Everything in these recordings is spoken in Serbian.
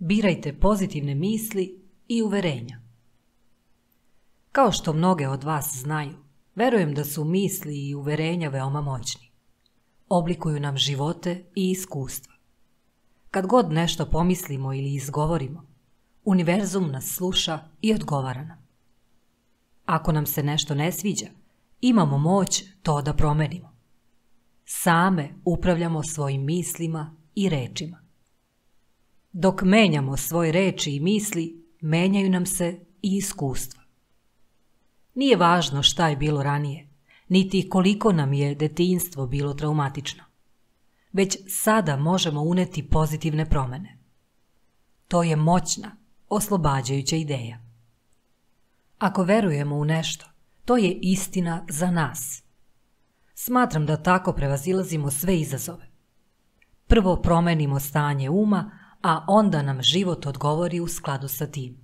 Birajte pozitivne misli i uverenja. Kao što mnoge od vas znaju, verujem da su misli i uverenja veoma moćni. Oblikuju nam živote i iskustva. Kad god nešto pomislimo ili izgovorimo, univerzum nas sluša i odgovara nam. Ako nam se nešto ne sviđa, imamo moć to da promenimo. Same upravljamo svojim mislima i rečima. Dok menjamo svoje reči i misli, menjaju nam se i iskustva. Nije važno šta je bilo ranije, niti koliko nam je detinjstvo bilo traumatično. Već sada možemo uneti pozitivne promene. To je moćna, oslobađajuća ideja. Ako verujemo u nešto, to je istina za nas. Smatram da tako prevazilazimo sve izazove. Prvo promenimo stanje uma, a onda nam život odgovori u skladu sa tim.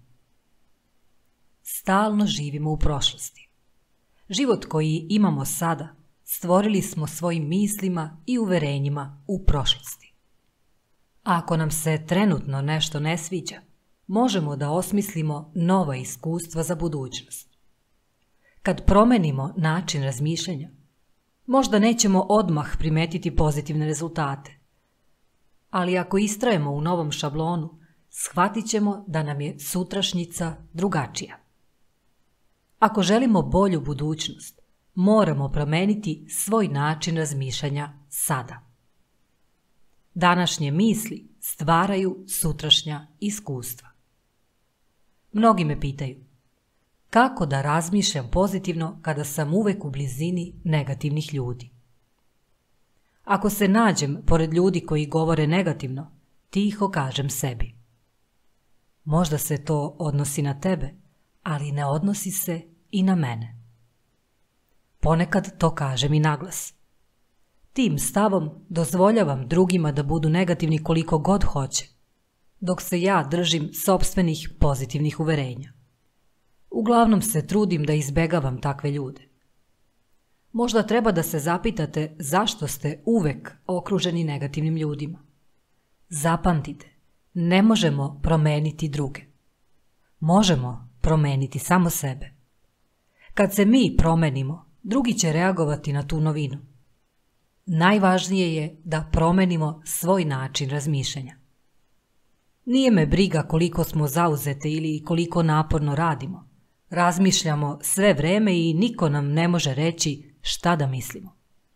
Stalno živimo u prošlosti. Život koji imamo sada stvorili smo svojim mislima i uverenjima u prošlosti. A ako nam se trenutno nešto ne sviđa, možemo da osmislimo nova iskustva za budućnost. Kad promenimo način razmišljanja, možda nećemo odmah primetiti pozitivne rezultate. Ali ako istrajemo u novom šablonu, shvatit ćemo da nam je sutrašnjica drugačija. Ako želimo bolju budućnost, moramo promeniti svoj način razmišljanja sada. Današnje misli stvaraju sutrašnja iskustva. Mnogi me pitaju, kako da razmišljam pozitivno kada sam uvek u blizini negativnih ljudi? Ako se nađem pored ljudi koji govore negativno, tiho kažem sebi. Možda se to odnosi na tebe, ali ne odnosi se i na mene. Ponekad to kažem i naglas. Tim stavom dozvoljavam drugima da budu negativni koliko god hoće, dok se ja držim sopstvenih pozitivnih uverenja. Uglavnom se trudim da izbegavam takve ljude. Možda treba da se zapitate zašto ste uvek okruženi negativnim ljudima. Zapamtite, ne možemo promeniti druge. Možemo promeniti samo sebe. Kad se mi promenimo, drugi će reagovati na tu novinu. Najvažnije je da promenimo svoj način razmišljanja. Nije me briga koliko smo zauzete ili koliko naporno radimo. Razmišljamo sve vreme i niko nam ne može reći šta da mislimo.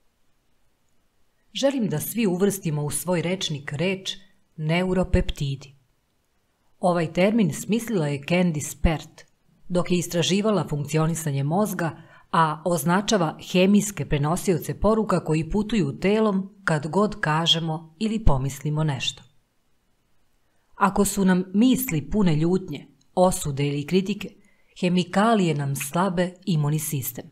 Želim da svi uvrstimo u svoj rečnik reč neuropeptidi. Ovaj termin smislila je Candice Pert, dok je istraživala funkcionisanje mozga, a označava hemijske prenosioce poruka koji putuju telom kad god kažemo ili pomislimo nešto. Ako su nam misli pune ljutnje, osude ili kritike, hemikalije nam slabe imunni sistem.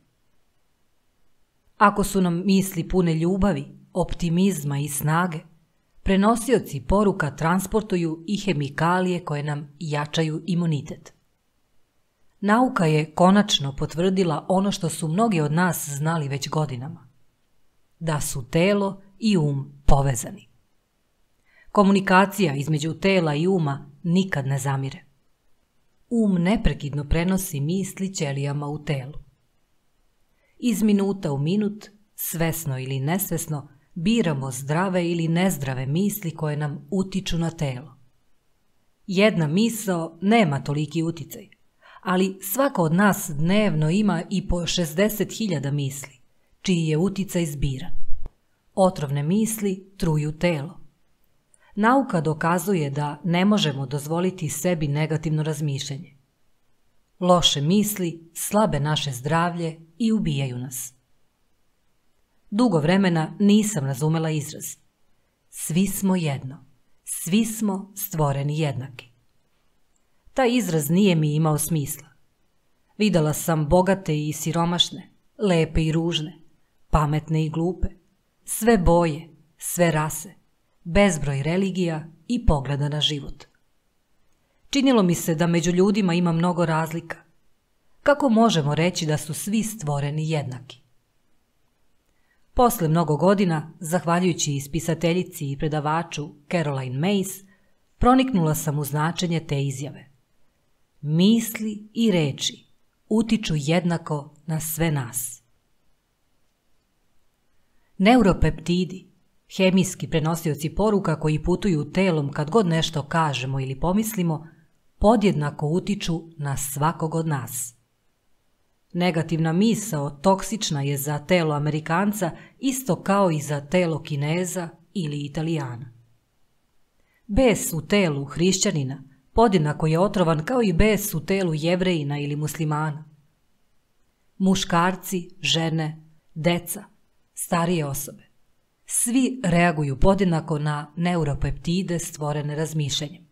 Ako su nam misli pune ljubavi, optimizma i snage, prenosioci poruka transportuju i hemikalije koje nam jačaju imunitet. Nauka je konačno potvrdila ono što su mnogi od nas znali već godinama. Da su telo i povezani. Komunikacija između tela i uma nikad ne zamire. Neprekidno prenosi misli ćelijama u telu. Iz minuta u minut, svesno ili nesvesno, biramo zdrave ili nezdrave misli koje nam utiču na telo. Jedna misao nema toliki uticaj, ali svako od nas dnevno ima i po 60.000 misli, čiji je uticaj zbiran. Otrovne misli truju telo. Nauka dokazuje da ne možemo dozvoliti sebi negativno razmišljanje. Loše misli slabe naše zdravlje i ubijaju nas. Dugo vremena nisam razumela izraz. Svi smo jedno. Svi smo stvoreni jednaki. Taj izraz nije mi imao smisla. Videla sam bogate i siromašne, lepe i ružne, pametne i glupe, sve boje, sve rase, bezbroj religija i pogleda na život. Činilo mi se da među ljudima ima mnogo razlika. Kako možemo reći da su svi stvoreni jednaki? Posle mnogo godina, zahvaljujući ispisateljici i predavaču Caroline Myss, proniknula sam u značenje te izjave. Misli i reči utiču jednako na sve nas. Neuropeptidi, hemijski prenosioci poruka koji putuju telom kad god nešto kažemo ili pomislimo, podjednako utiču na svakog od nas. Negativna misao toksična je za telo Amerikanca isto kao i za telo Kineza ili Italijana. Bes u telu hrišćanina podjednako je otrovan kao i bes u telu Jevrejina ili muslimana. Muškarci, žene, deca, starije osobe, svi reaguju podjednako na neuropeptide stvorene razmišljanjem.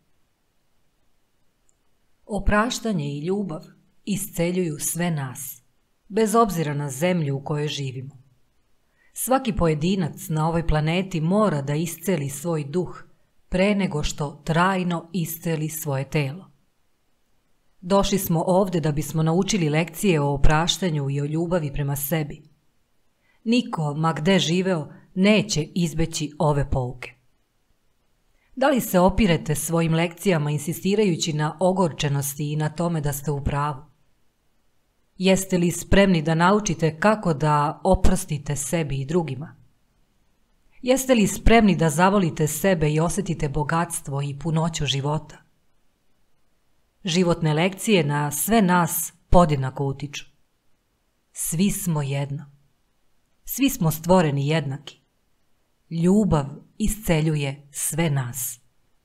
Opraštanje i ljubav isceljuju sve nas, bez obzira na zemlju u kojoj živimo. Svaki pojedinac na ovoj planeti mora da isceli svoj duh pre nego što trajno isceli svoje telo. Došli smo ovde da bismo naučili lekcije o opraštanju i o ljubavi prema sebi. Niko, ma gde živeo, neće izbeći ove pouke. Da li se opirete svojim lekcijama insistirajući na ogorčenosti i na tome da ste u pravu? Jeste li spremni da naučite kako da oprostite sebi i drugima? Jeste li spremni da zavolite sebe i osjetite bogatstvo i punoću života? Životne lekcije na sve nas podjednako utiču. Svi smo jedno. Svi smo stvoreni jednaki. Ljubav isceljuje sve nas.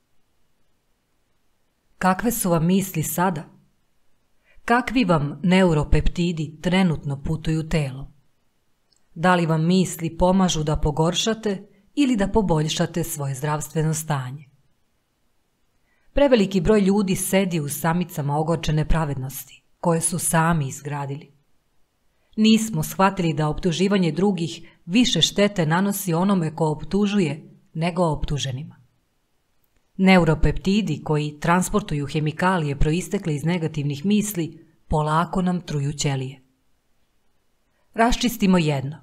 Kakve su vam misli sada? Kakvi vam neuropeptidi trenutno putuju telom? Da li vam misli pomažu da pogoršate ili da poboljšate svoje zdravstveno stanje? Preveliki broj ljudi sedi u samicama ogorčene pravednosti, koje su sami izgradili. Nismo shvatili da optuživanje drugih više štete nanosi onome ko optužuje nego optuženima. Neuropeptidi koji transportuju hemikalije proistekle iz negativnih misli polako nam truju ćelije. Raščistimo jedno.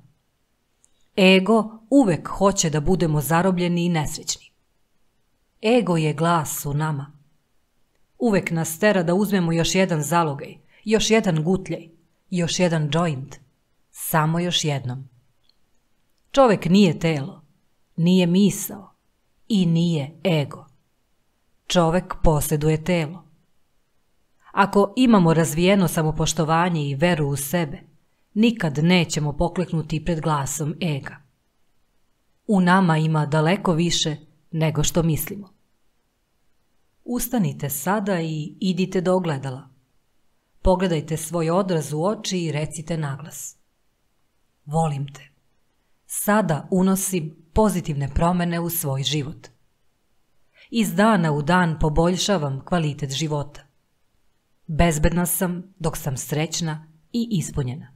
Ego uvek hoće da budemo zarobljeni i nesrećni. Ego je glas u nama. Uvek nas tera da uzmemo još jedan zalogaj, još jedan gutljaj, još jedan džoint, samo još jednom. Čovek nije telo, nije misao i nije ego. Čovek posjeduje telo. Ako imamo razvijeno samopoštovanje i veru u sebe, nikad nećemo pokleknuti pred glasom ega. U nama ima daleko više nego što mislimo. Ustanite sada i idite do ogledala. Pogledajte svoj odraz u oči i recite naglas. Volim te. Sada unosim pozitivne promjene u svoj život. Iz dana u dan poboljšavam kvalitet života. Bezbedna sam dok sam srećna i ispunjena.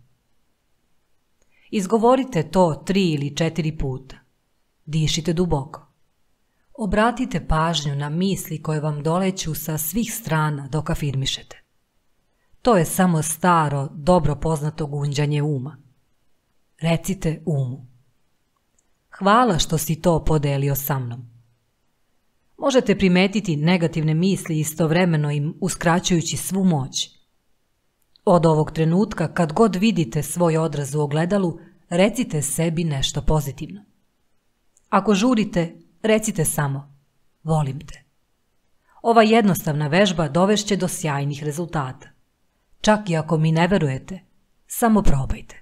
Izgovorite to 3 ili 4 puta. Dišite duboko. Obratite pažnju na misli koje vam doleću sa svih strana dok afirmišete. To je samo staro, dobro poznato gunđanje uma. Recite umu. Hvala što si to podelio sa mnom. Možete primetiti negativne misli istovremeno im uskraćujući svu moć. Od ovog trenutka, kad god vidite svoj odraz u ogledalu, recite sebi nešto pozitivno. Ako žurite, recite samo volim te. Ova jednostavna vežba dovešće do sjajnih rezultata. Čak i ako mi ne verujete, samo probajte.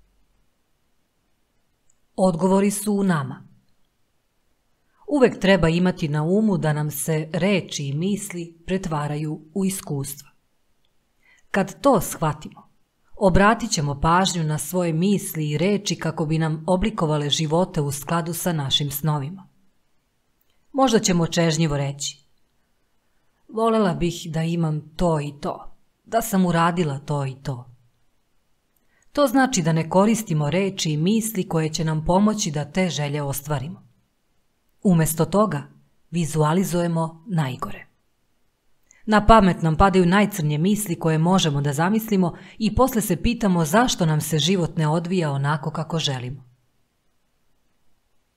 Odgovori su u nama. Uvek treba imati na umu da nam se reči i misli pretvaraju u iskustva. Kad to shvatimo, obratit ćemo pažnju na svoje misli i reči kako bi nam oblikovale živote u skladu sa našim snovima. Možda ćemo čežnjivo reći: volela bih da imam to i to, da sam uradila to i to. To znači da ne koristimo reči i misli koje će nam pomoći da te želje ostvarimo. Umjesto toga, vizualizujemo najgore. Na pamet nam padaju najcrnje misli koje možemo da zamislimo i posle se pitamo zašto nam se život ne odvija onako kako želimo.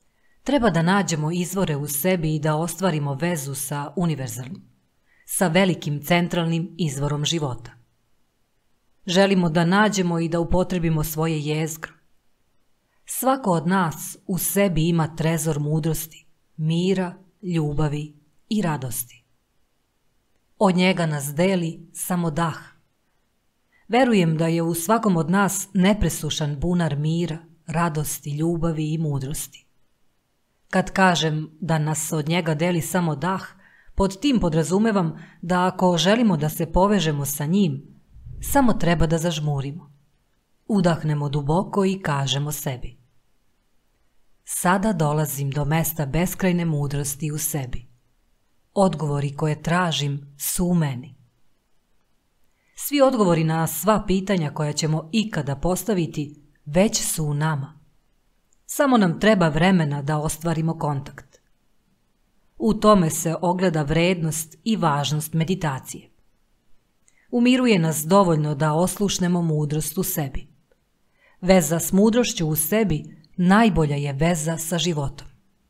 Treba da nađemo izvore u sebi i da ostvarimo vezu sa univerzalnim, sa velikim centralnim izvorom života. Želimo da nađemo i da upotrebimo svoje jezgro. Svako od nas u sebi ima trezor mudrosti, mira, ljubavi i radosti. Od njega nas deli samo dah. Verujem da je u svakom od nas nepresušan bunar mira, radosti, ljubavi i mudrosti. Kad kažem da nas od njega deli samo dah, pod tim podrazumevam da ako želimo da se povežemo sa njim, samo treba da zažmurimo. Udahnemo duboko i kažemo sebi: sada dolazim do mesta beskrajne mudrosti u sebi. Odgovori koje tražim su u meni. Svi odgovori na sva pitanja koja ćemo ikada postaviti već su u nama. Samo nam treba vremena da ostvarimo kontakt. U tome se ogleda vrednost i važnost meditacije. Umiruje nas dovoljno da oslušnemo mudrost u sebi. Veza s mudrošću u sebi najbolja je veza sa životom.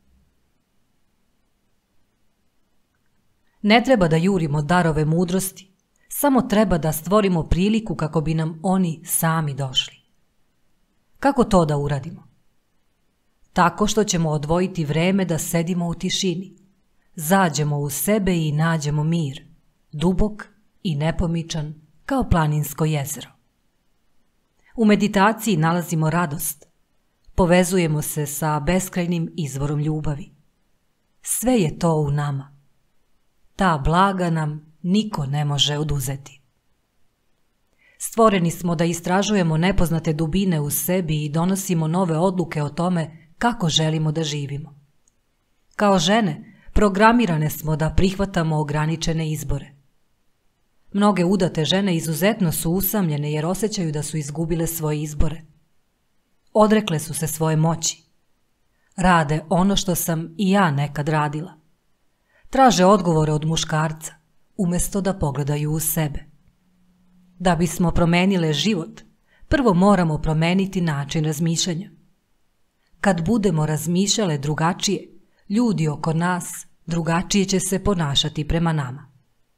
Ne treba da jurimo darove mudrosti, samo treba da stvorimo priliku kako bi nam oni sami došli. Kako to da uradimo? Tako što ćemo odvojiti vreme da sedimo u tišini, zađemo u sebe i nađemo mir, dubok i nepomičan kao planinsko jezero. U meditaciji nalazimo radost, povezujemo se sa beskrajnim izvorom ljubavi. Sve je to u nama. Ta blaga nam niko ne može oduzeti. Stvoreni smo da istražujemo nepoznate dubine u sebi i donosimo nove odluke o tome kako želimo da živimo. Kao žene, programirane smo da prihvatamo ograničene izbore. Mnoge udate žene izuzetno su usamljene jer osjećaju da su izgubile svoje izbore. Odrekle su se svoje moći. Rade ono što sam i ja nekad radila. Traže odgovore od muškarca, umjesto da pogledaju u sebe. Da bismo promenile život, prvo moramo promeniti način razmišljanja. Kad budemo razmišljale drugačije, ljudi oko nas drugačije će se ponašati prema nama.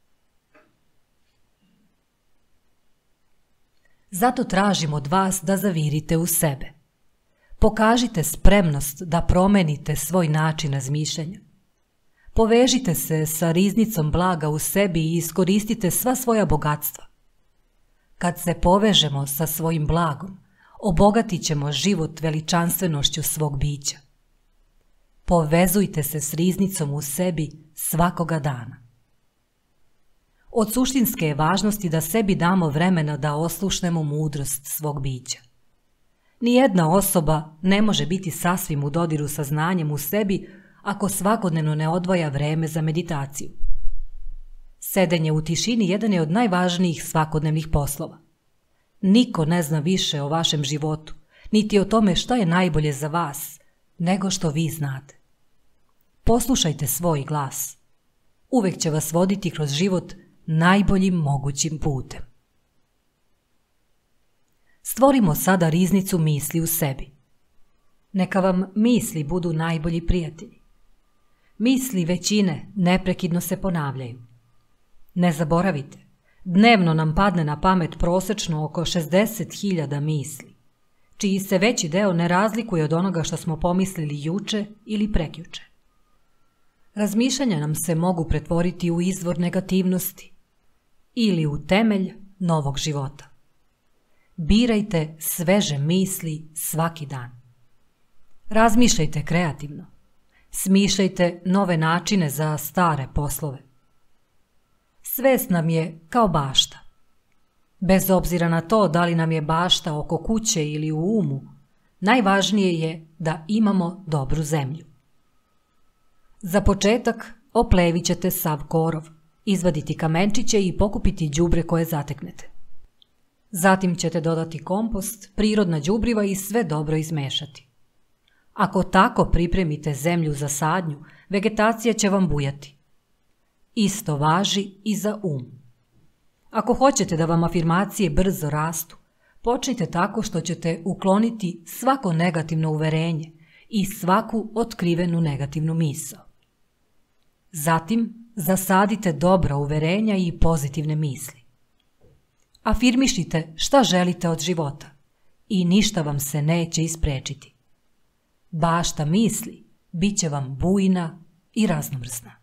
Zato tražim od vas da zavirite u sebe. Pokažite spremnost da promenite svoj način razmišljanja. Povežite se sa riznicom blaga u sebi i iskoristite sva svoja bogatstva. Kad se povežemo sa svojim blagom, obogatit ćemo život veličanstvenošću svog bića. Povezujte se s riznicom u sebi svakoga dana. Od suštinske je važnosti da sebi damo vremena da oslušnemo mudrost svog bića. Nijedna osoba ne može biti sasvim u dodiru sa znanjem u sebi ako svakodnevno ne odvaja vreme za meditaciju. Sedenje u tišini jedan je od najvažnijih svakodnevnih poslova. Niko ne zna više o vašem životu, niti o tome šta je najbolje za vas, nego što vi znate. Poslušajte svoj glas. Uvek će vas voditi kroz život najboljim mogućim putem. Stvorimo sada riznicu misli u sebi. Neka vam misli budu najbolji prijatelji. Misli većine neprekidno se ponavljaju. Ne zaboravite, dnevno nam padne na pamet prosečno oko 60.000 misli, čiji se veći deo ne razlikuje od onoga što smo pomislili juče ili prekjuče. Razmišljanja nam se mogu pretvoriti u izvor negativnosti ili u temelj novog života. Birajte sveže misli svaki dan. Razmišljajte kreativno. Smišljajte nove načine za stare poslove. Svest nam je kao bašta. Bez obzira na to da li nam je bašta oko kuće ili u umu, najvažnije je da imamo dobru zemlju. Za početak oplevit ćete sav korov, izvaditi kamenčiće i pokupiti đubre koje zateknete. Zatim ćete dodati kompost, prirodna đubriva i sve dobro izmešati. Ako tako pripremite zemlju za sadnju, vegetacija će vam bujati. Isto važi i za um. Ako hoćete da vam afirmacije brzo rastu, počnite tako što ćete ukloniti svako negativno uverenje i svaku otkrivenu negativnu misao. Zatim, zasadite dobra uverenja i pozitivne misli. Afirmišite šta želite od života i ništa vam se neće isprečiti. Bašta misli bit će vam bujna i raznovrsna.